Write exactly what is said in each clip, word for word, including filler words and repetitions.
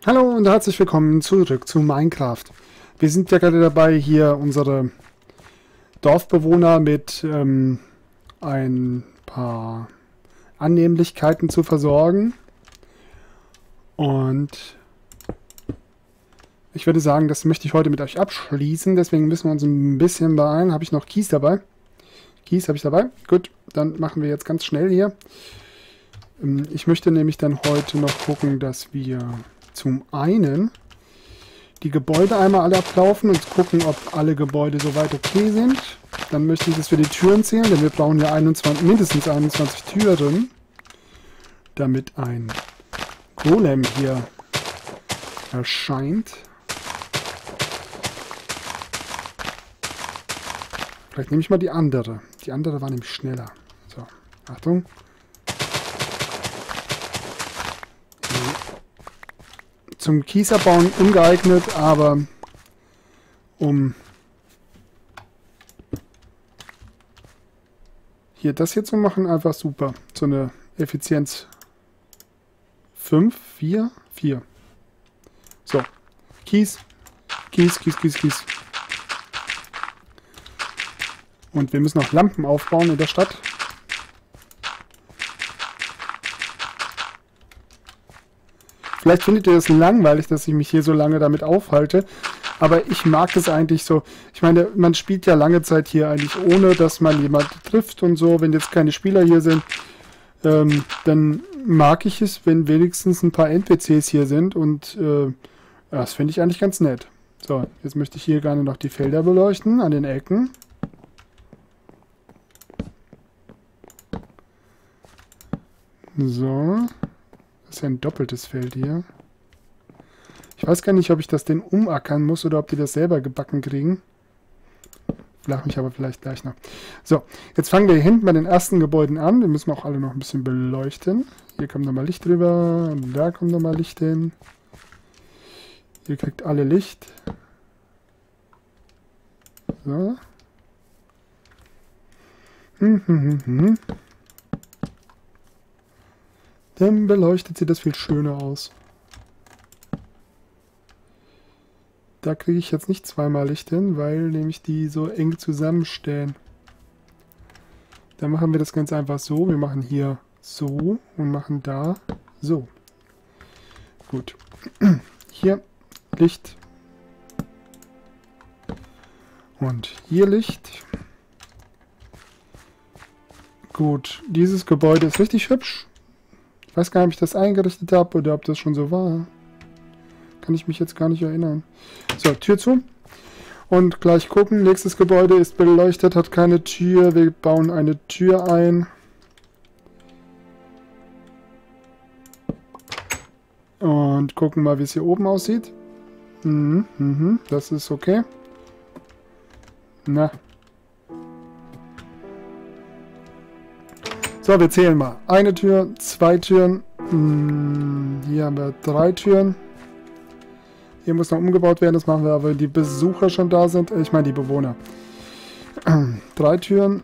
Hallo und herzlich willkommen zurück zu Minecraft. Wir sind ja gerade dabei, hier unsere Dorfbewohner mit ähm, ein paar Annehmlichkeiten zu versorgen. Und ich würde sagen, das möchte ich heute mit euch abschließen. Deswegen müssen wir uns ein bisschen beeilen. Habe ich noch Kies dabei? Kies habe ich dabei. Gut, dann machen wir jetzt ganz schnell hier. Ähm, ich möchte nämlich dann heute noch gucken, dass wir zum einen die Gebäude einmal alle ablaufen und gucken, ob alle Gebäude soweit okay sind. Dann möchte ich, dass wir die Türen zählen, denn wir brauchen ja einundzwanzig, mindestens einundzwanzig Türen, damit ein Golem hier erscheint. Vielleicht nehme ich mal die andere. Die andere war nämlich schneller. So, Achtung. Zum Kiesabbauen ungeeignet, aber um hier das hier zu machen, einfach super. So eine Effizienz fünf, vier, vier. So, Kies, Kies, Kies, Kies, Kies. Und wir müssen noch Lampen aufbauen in der Stadt. Vielleicht findet ihr das langweilig, dass ich mich hier so lange damit aufhalte, aber ich mag es eigentlich so. Ich meine, man spielt ja lange Zeit hier eigentlich ohne, dass man jemanden trifft und so. Wenn jetzt keine Spieler hier sind, ähm, dann mag ich es, wenn wenigstens ein paar N P Cs hier sind und äh, das finde ich eigentlich ganz nett. So, jetzt möchte ich hier gerne noch die Felder beleuchten an den Ecken. So. Das ist ja ein doppeltes Feld hier. Ich weiß gar nicht, ob ich das denn umackern muss oder ob die das selber gebacken kriegen. Flach mich aber vielleicht gleich noch. So, jetzt fangen wir hier hinten bei den ersten Gebäuden an. Die müssen wir auch alle noch ein bisschen beleuchten. Hier kommt nochmal Licht drüber. Und da kommt nochmal Licht hin. Ihr kriegt alle Licht. So. Hm, hm, hm, hm. Dann beleuchtet sie das viel schöner aus. Da kriege ich jetzt nicht zweimal Licht hin, weil nämlich die so eng zusammenstehen. Dann machen wir das ganz einfach so. Wir machen hier so und machen da so. Gut. Hier Licht. Und hier Licht. Gut, dieses Gebäude ist richtig hübsch. Ich weiß gar nicht, ob ich das eingerichtet habe oder ob das schon so war. Kann ich mich jetzt gar nicht erinnern. So, Tür zu. Und gleich gucken. Nächstes Gebäude ist beleuchtet, hat keine Tür. Wir bauen eine Tür ein. Und gucken mal, wie es hier oben aussieht. Mhm, mhm, das ist okay. Na. So, wir zählen mal. Eine Tür, zwei Türen. Hm, hier haben wir drei Türen. Hier muss noch umgebaut werden. Das machen wir aber, wenn die Besucher schon da sind. Ich meine, die Bewohner. Drei Türen.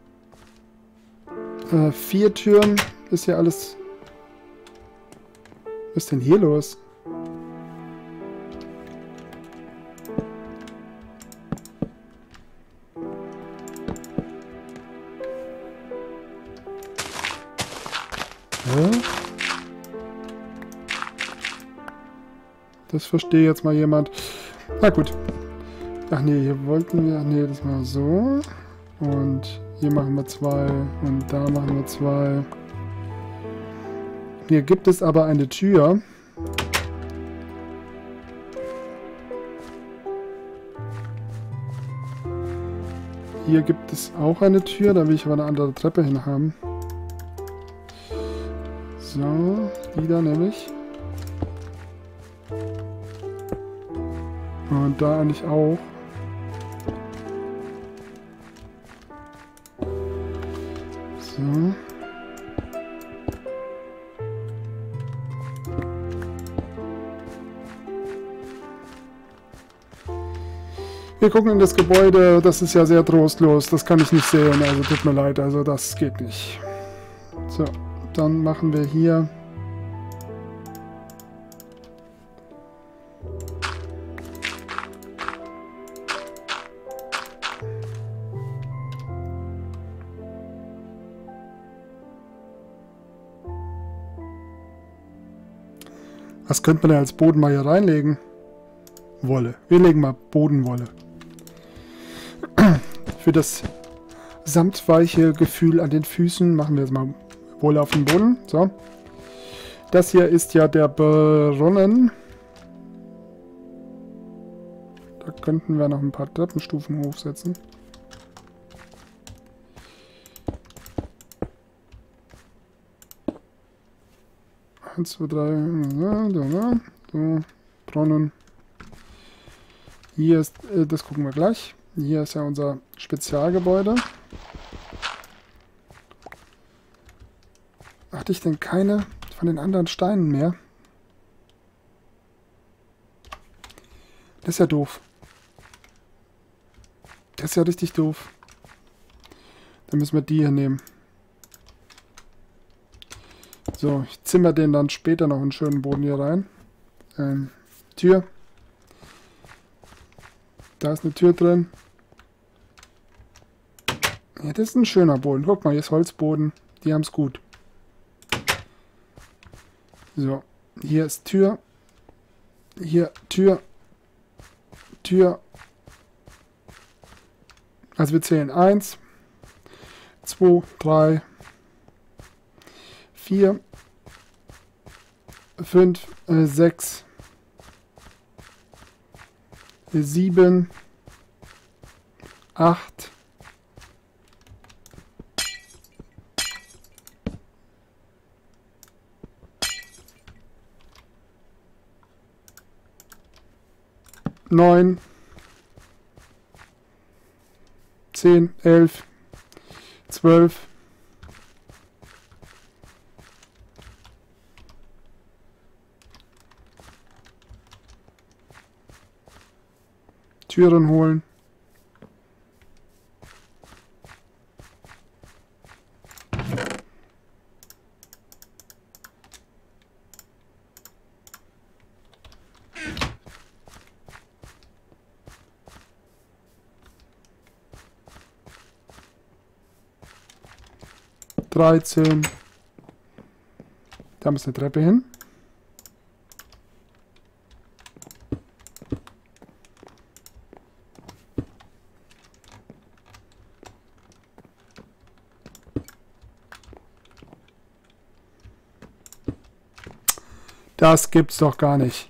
Äh, vier Türen. Ist hier alles... Was ist denn hier los? Das verstehe jetzt mal jemand. Na gut. Ach nee, hier wollten wir... Nee, das mal so. Und hier machen wir zwei. Und da machen wir zwei. Hier gibt es aber eine Tür. Hier gibt es auch eine Tür. Da will ich aber eine andere Treppe hin haben. So, die da nämlich. Und da eigentlich auch. So. Wir gucken in das Gebäude. Das ist ja sehr trostlos. Das kann ich nicht sehen. Also tut mir leid. Also das geht nicht. So, dann machen wir hier Was könnte man denn als Boden mal hier reinlegen? Wolle. Wir legen mal Bodenwolle. Für das samtweiche Gefühl an den Füßen machen wir jetzt mal Wolle auf den Boden. So. Das hier ist ja der Brunnen. Da könnten wir noch ein paar Treppenstufen hochsetzen. eins, zwei, drei. So, Brunnen. Hier ist, äh, das gucken wir gleich. Hier ist ja unser Spezialgebäude. Hatte ich denn keine von den anderen Steinen mehr? Das ist ja doof. Das ist ja richtig doof. Dann müssen wir die hier nehmen. So, ich zimmer den dann später noch einen schönen Boden hier rein. Ähm, Tür. Da ist eine Tür drin. Ja, das ist ein schöner Boden. Guck mal, hier ist Holzboden. Die haben es gut. So, hier ist Tür. Hier Tür. Tür. Also wir zählen eins, zwei, drei, vier, fünf, sechs, sieben, acht, neun, zehn, elf, zwölf, Türen holen. dreizehn. Da muss eine Treppe hin. Das gibt's doch gar nicht.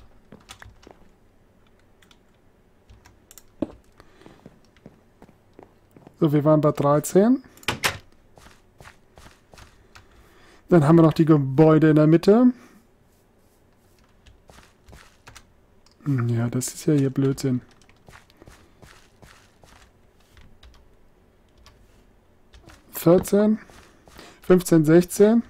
So, wir waren bei dreizehn. Dann haben wir noch die Gebäude in der Mitte. Ja, das ist ja hier Blödsinn. vierzehn, fünfzehn, sechzehn.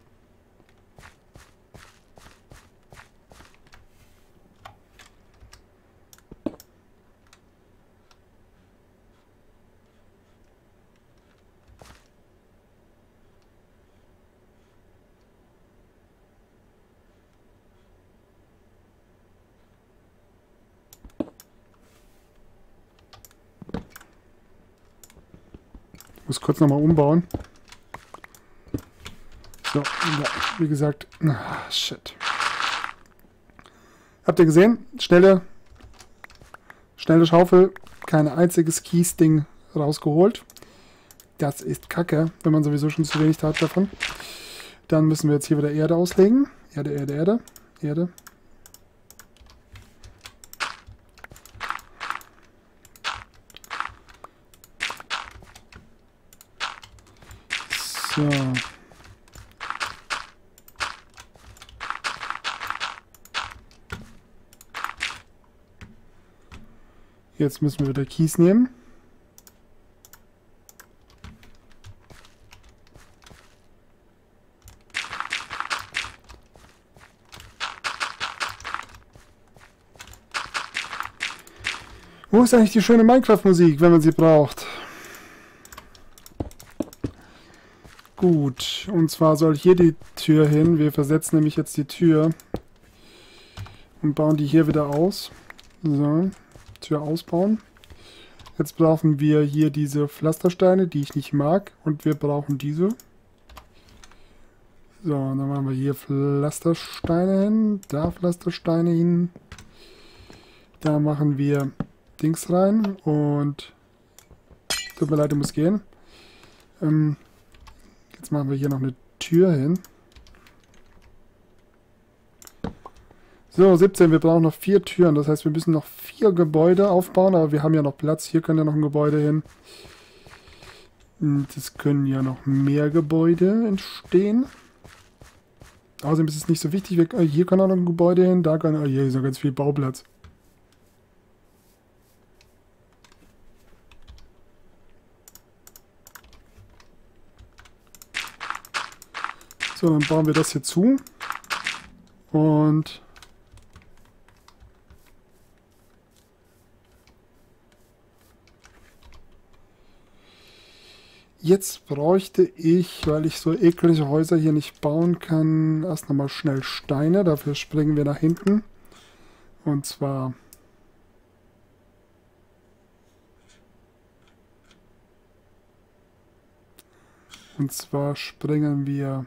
Ich muss kurz nochmal umbauen. So, ja, wie gesagt, ah, shit. Habt ihr gesehen? Schnelle, schnelle Schaufel, kein einziges Kiesding rausgeholt. Das ist Kacke, wenn man sowieso schon zu wenig hat davon. Dann müssen wir jetzt hier wieder Erde auslegen. Erde, Erde, Erde, Erde. So. Jetzt müssen wir wieder Kies nehmen. Wo ist eigentlich die schöne Minecraft-Musik, wenn man sie braucht? Gut, und zwar soll hier die Tür hin. Wir versetzen nämlich jetzt die Tür und bauen die hier wieder aus. So, Tür ausbauen. Jetzt brauchen wir hier diese Pflastersteine, die ich nicht mag, und wir brauchen diese. So, dann machen wir hier Pflastersteine hin. Da Pflastersteine hin. Da machen wir Dings rein. Und tut mir leid, ich muss gehen. Ähm, jetzt machen wir hier noch eine Tür hin. So, siebzehn, wir brauchen noch vier Türen. Das heißt, wir müssen noch vier Gebäude aufbauen, aber wir haben ja noch Platz. Hier können ja noch ein Gebäude hin. Und es können ja noch mehr Gebäude entstehen. Außerdem ist es nicht so wichtig. Wir, hier kann auch noch ein Gebäude hin. Da kann, oh, hier ist noch ganz viel Bauplatz. So, dann bauen wir das hier zu. Und jetzt bräuchte ich, weil ich so eklige Häuser hier nicht bauen kann, erst nochmal schnell Steine. Dafür springen wir nach hinten. Und zwar und zwar springen wir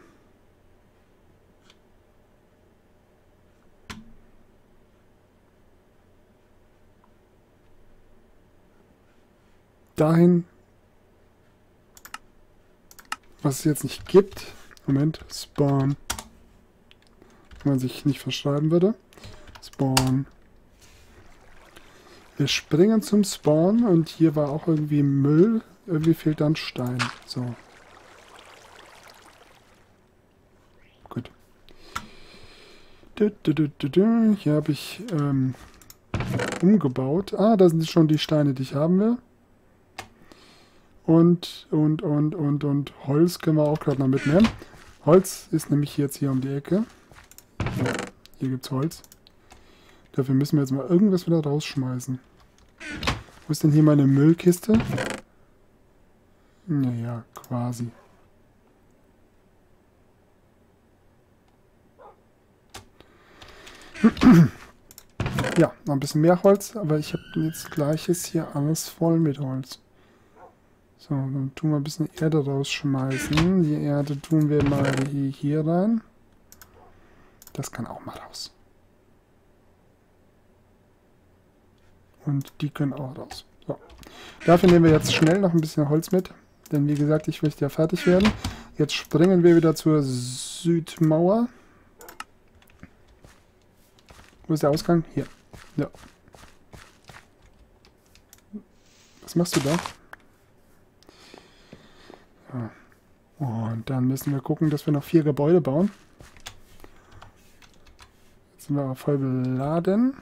dahin, was es jetzt nicht gibt. Moment, Spawn. Wenn man sich nicht verschreiben würde. Spawn. Wir springen zum Spawn und hier war auch irgendwie Müll. Irgendwie fehlt dann Stein. So. Gut. Hier habe ich ähm, umgebaut. Ah, da sind schon die Steine, die ich haben will. Und, und, und, und, und Holz können wir auch gerade noch mitnehmen. Holz ist nämlich jetzt hier um die Ecke. So, hier gibt es Holz. Dafür müssen wir jetzt mal irgendwas wieder rausschmeißen. Wo ist denn hier meine Müllkiste? Naja, quasi. Ja, noch ein bisschen mehr Holz, aber ich habe jetzt gleiches hier alles voll mit Holz. So, dann tun wir ein bisschen Erde rausschmeißen. Die Erde tun wir mal hier, hier rein. Das kann auch mal raus. Und die können auch raus. So. Dafür nehmen wir jetzt schnell noch ein bisschen Holz mit. Denn wie gesagt, ich möchte ja fertig werden. Jetzt springen wir wieder zur Südmauer. Wo ist der Ausgang? Hier. Ja. Was machst du da? Ja. Und dann müssen wir gucken, dass wir noch vier Gebäude bauen. Jetzt sind wir aber voll beladen.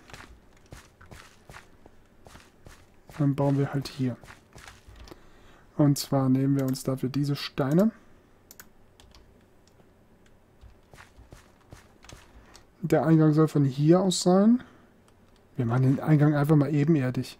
Dann bauen wir halt hier. Und zwar nehmen wir uns dafür diese Steine. Der Eingang soll von hier aus sein. Wir machen den Eingang einfach mal ebenerdig.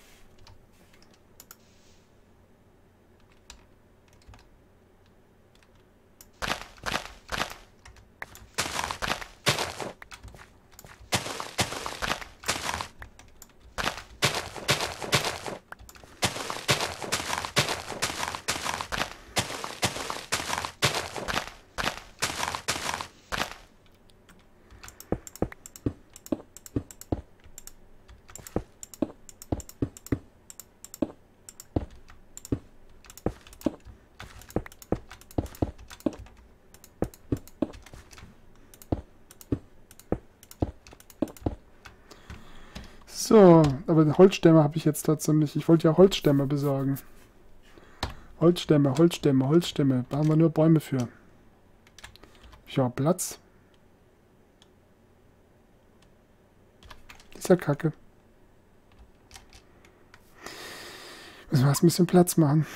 So, aber Holzstämme habe ich jetzt tatsächlich. Ich wollte ja Holzstämme besorgen. Holzstämme, Holzstämme, Holzstämme. Da haben wir nur Bäume für. Ja, Platz. Ist ja kacke. Müssen wir erst ein bisschen Platz machen.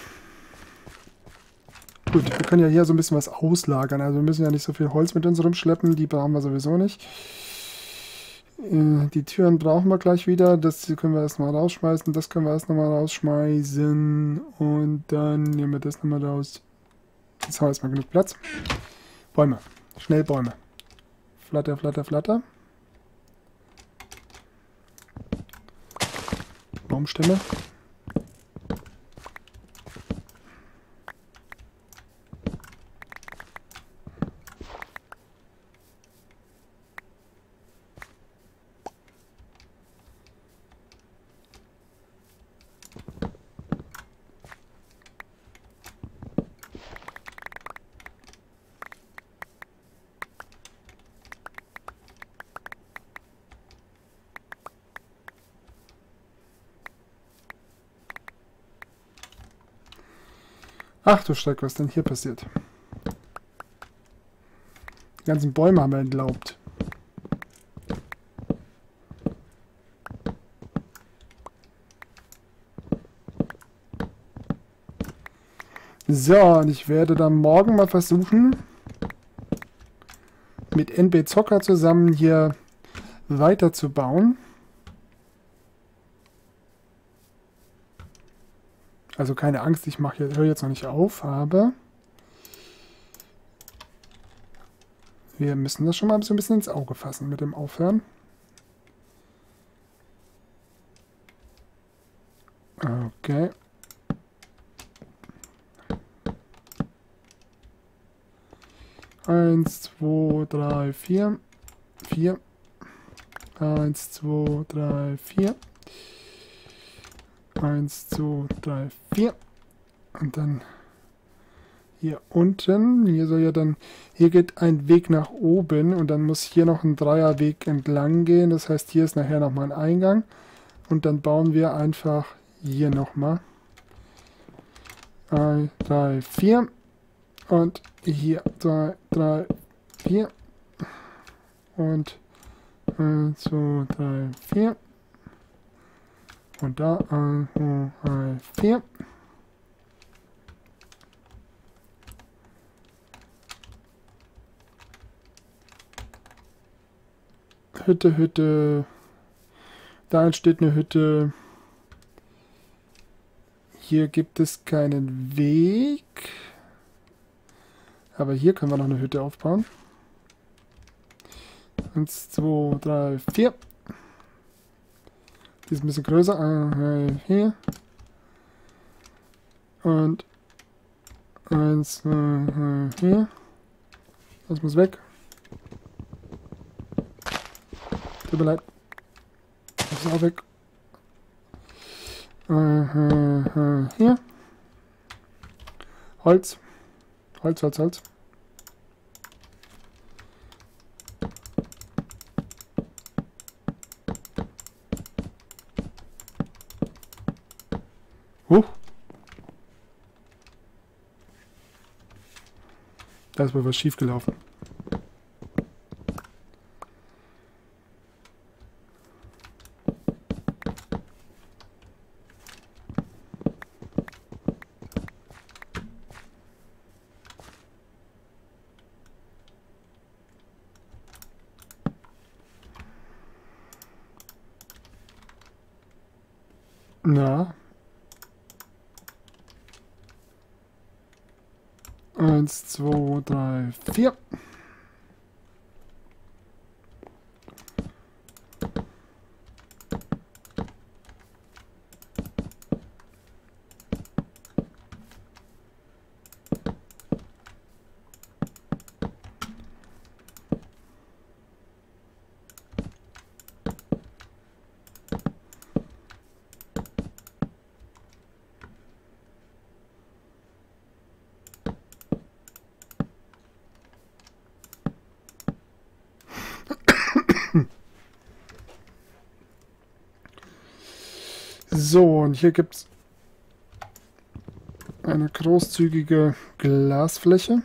Gut, wir können ja hier so ein bisschen was auslagern. Also wir müssen ja nicht so viel Holz mit uns rumschleppen. Die brauchen wir sowieso nicht. Die Türen brauchen wir gleich wieder. Das können wir erstmal rausschmeißen. Das können wir erst nochmal rausschmeißen. Und dann nehmen wir das nochmal raus. Jetzt haben wir erstmal genug Platz. Bäume. Schnell Bäume. Flatter, flatter, flatter. Baumstämme. Ach du Schreck, was denn hier passiert? Die ganzen Bäume haben wir entlaubt. So, und ich werde dann morgen mal versuchen, mit N B Zocker zusammen hier weiterzubauen. Also keine Angst, ich mache höre jetzt noch nicht auf, aber wir müssen das schon mal so ein bisschen ins Auge fassen mit dem Aufhören. Okay. Eins, zwei, drei, vier. Vier. Eins, zwei, drei, vier. Eins, zwei, drei, vier. Und dann hier unten. Hier soll ja dann. Hier geht ein Weg nach oben und dann muss hier noch ein Dreierweg entlang gehen. Das heißt, hier ist nachher nochmal ein Eingang. Und dann bauen wir einfach hier nochmal. eins, drei, vier. Und hier zwei, drei, vier. Und eins, zwei, drei, vier. Und da eins, zwei, drei, vier. Hütte, Hütte. Da entsteht eine Hütte. Hier gibt es keinen Weg. Aber hier können wir noch eine Hütte aufbauen. Eins, zwei, drei, vier. Die ist ein bisschen größer. eins, hier. Und eins, zwei, drei, vier. Das muss weg. Tut mir leid. Das ist auch weg. Hier. Holz. Holz, Holz, Holz. Huch. Da ist wohl was schief gelaufen. Na. Eins, zwei, drei, vier. So, und hier gibt es eine großzügige Glasfläche.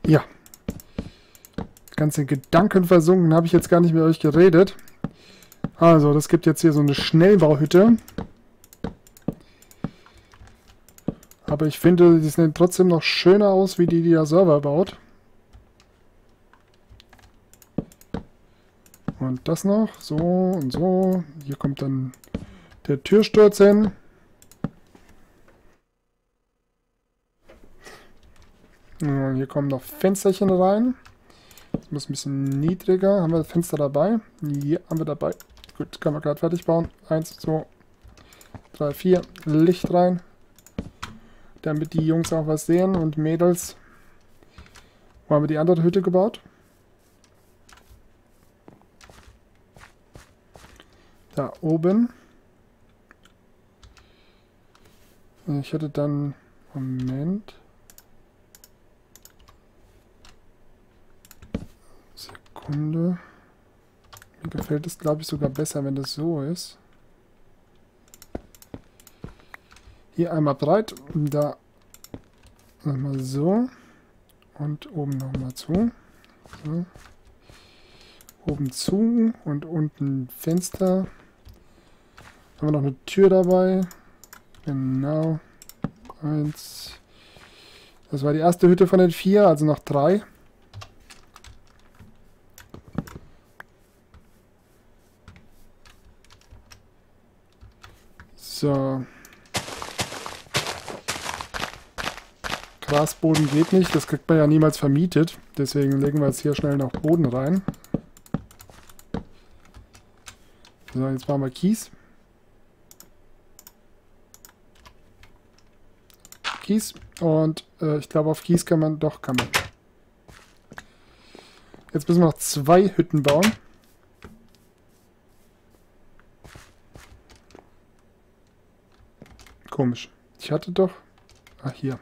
Ja. Ganze Gedanken versunken, habe ich jetzt gar nicht mit euch geredet. Also, das gibt jetzt hier so eine Schnellbauhütte. Aber ich finde, die sehen trotzdem noch schöner aus, wie die, die der Server baut. Und das noch, so und so. Hier kommt dann der Türsturz hin. Und hier kommen noch Fensterchen rein. Das muss ein bisschen niedriger. Haben wir das Fenster dabei? Hier haben wir dabei. Gut, können wir gerade fertig bauen. Eins, zwei, drei, vier. Licht rein. Damit die Jungs auch was sehen und Mädels. Wo haben wir die andere Hütte gebaut? Da oben. Ich hätte dann... Moment. Sekunde. Mir gefällt es, glaube ich, sogar besser, wenn das so ist. Hier einmal breit. Da nochmal so. Und oben nochmal zu. So. Oben zu und unten Fenster. Haben wir noch eine Tür dabei. Genau. Eins. Das war die erste Hütte von den vier, also noch drei. So. Grasboden geht nicht, das kriegt man ja niemals vermietet. Deswegen legen wir jetzt hier schnell noch Boden rein. So, jetzt machen wir Kies. Kies. Und äh, ich glaube, auf Kies kann man... Doch, kann man. Jetzt müssen wir noch zwei Hütten bauen. Komisch. Ich hatte doch... Ah, hier.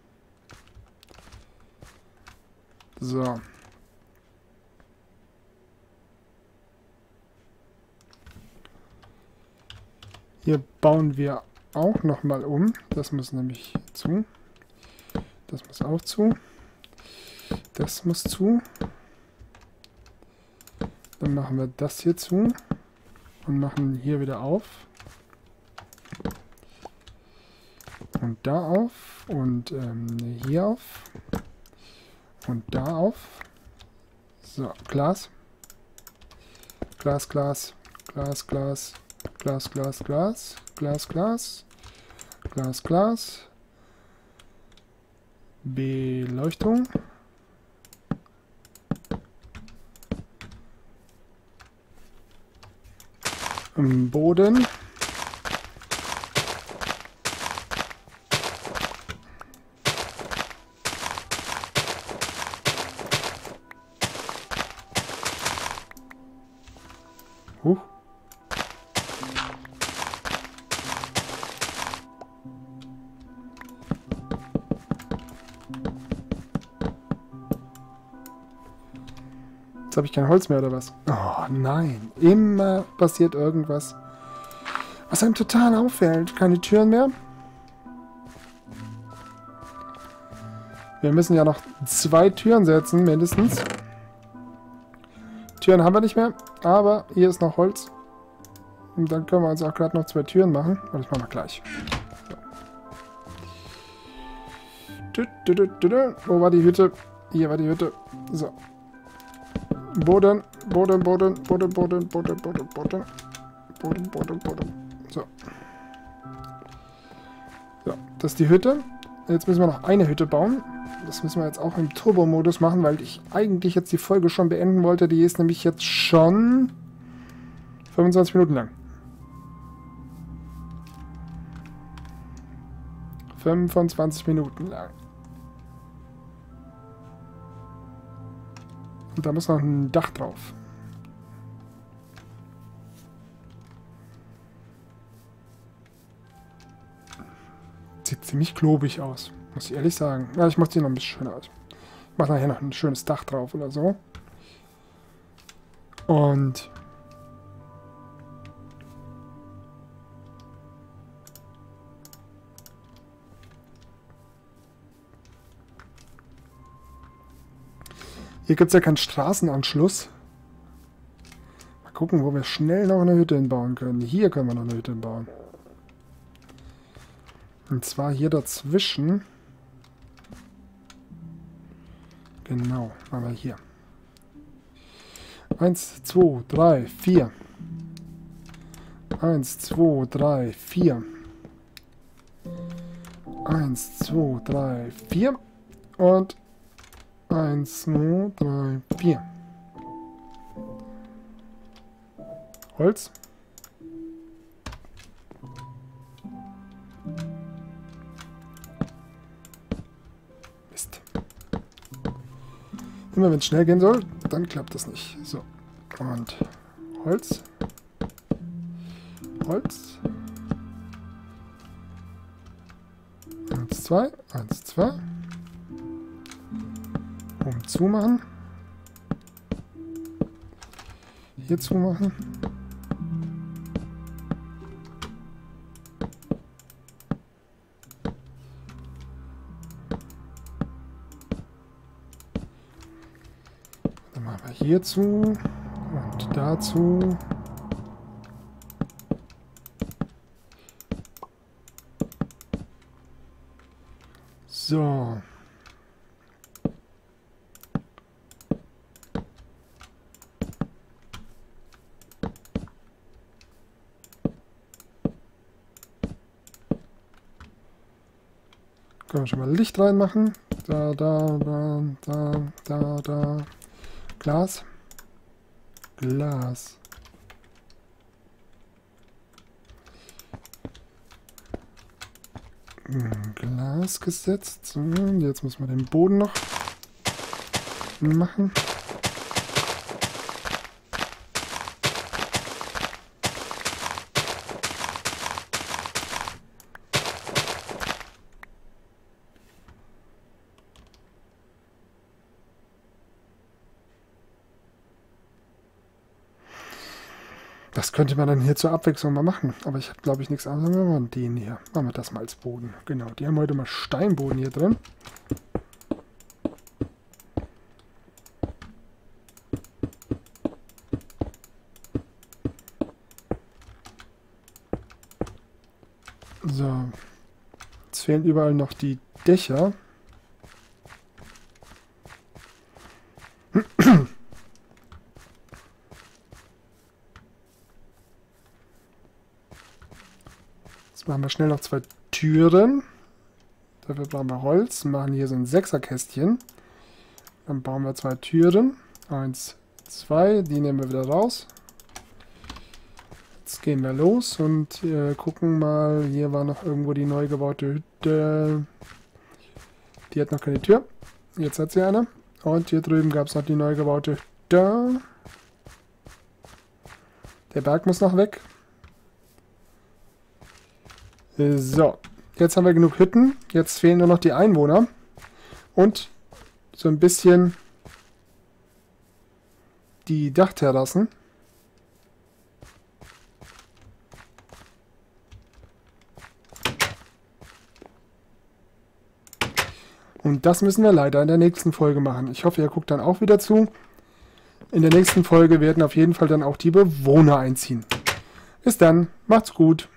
So. Hier bauen wir auch nochmal um. Das muss nämlich zu. Das muss auch zu. Das muss zu. Dann machen wir das hier zu. Und machen hier wieder auf. Und da auf. Und ähm, hier auf. Und da auf. So, Glas. Glas, Glas. Glas, Glas. Glas, Glas, Glas. Glas, Glas. Glas, Glas. Beleuchtung. Im Boden. Huch. Jetzt habe ich kein Holz mehr, oder was? Oh nein, immer passiert irgendwas, was einem total auffällt. Keine Türen mehr. Wir müssen ja noch zwei Türen setzen, mindestens. Türen haben wir nicht mehr, aber hier ist noch Holz. Und dann können wir uns auch gerade noch zwei Türen machen. Und das machen wir gleich. So. Wo war die Hütte? Hier war die Hütte. So. Boden, Boden, Boden, Boden, Boden, Boden, Boden, Boden. Boden, Boden, Boden. So. So, das ist die Hütte. Jetzt müssen wir noch eine Hütte bauen. Das müssen wir jetzt auch im Turbo-Modus machen, weil ich eigentlich jetzt die Folge schon beenden wollte. Die ist nämlich jetzt schon fünfundzwanzig Minuten lang. fünfundzwanzig Minuten lang. Und da muss noch ein Dach drauf. Sieht ziemlich klobig aus, muss ich ehrlich sagen. Ja, ich mache sie noch ein bisschen schöner aus. Ich mache nachher noch ein schönes Dach drauf oder so. Und Hier gibt es ja keinen Straßenanschluss. Mal gucken, wo wir schnell noch eine Hütte hinbauen können. Hier können wir noch eine Hütte hinbauen. Und zwar hier dazwischen. Genau, aber hier. Eins, zwei, drei, vier. Eins, zwei, drei, vier. Eins, zwei, drei, vier. Und eins, zwei, drei, vier. Holz. Mist. Immer wenn es schnell gehen soll, dann klappt das nicht. So. Und Holz. Holz. Eins, zwei. Eins, zwei. Um zumachen. Hier zumachen. Dann machen wir hier zu und dazu. So. Können wir schon mal Licht reinmachen. Da, da, da, da, da, da. Glas. Glas. Glas gesetzt. So, jetzt müssen wir den Boden noch machen. Das könnte man dann hier zur Abwechslung mal machen. Aber ich habe, glaube ich, nichts anderes. Wir machen den hier. Machen wir das mal als Boden. Genau, die haben heute mal Steinboden hier drin. So. Jetzt fehlen überall noch die Dächer. Jetzt machen wir schnell noch zwei Türen. Dafür brauchen wir Holz. Machen hier so ein Sechserkästchen. Dann bauen wir zwei Türen. Eins, zwei. Die nehmen wir wieder raus. Jetzt gehen wir los und äh, gucken mal. Hier war noch irgendwo die neu gebaute Hütte. Die hat noch keine Tür. Jetzt hat sie eine. Und hier drüben gab es noch die neu gebaute Hütte. Der Berg muss noch weg. So, jetzt haben wir genug Hütten. Jetzt fehlen nur noch die Einwohner. Und so ein bisschen die Dachterrassen. Und das müssen wir leider in der nächsten Folge machen. Ich hoffe, ihr guckt dann auch wieder zu. In der nächsten Folge werden auf jeden Fall dann auch die Bewohner einziehen. Bis dann, macht's gut.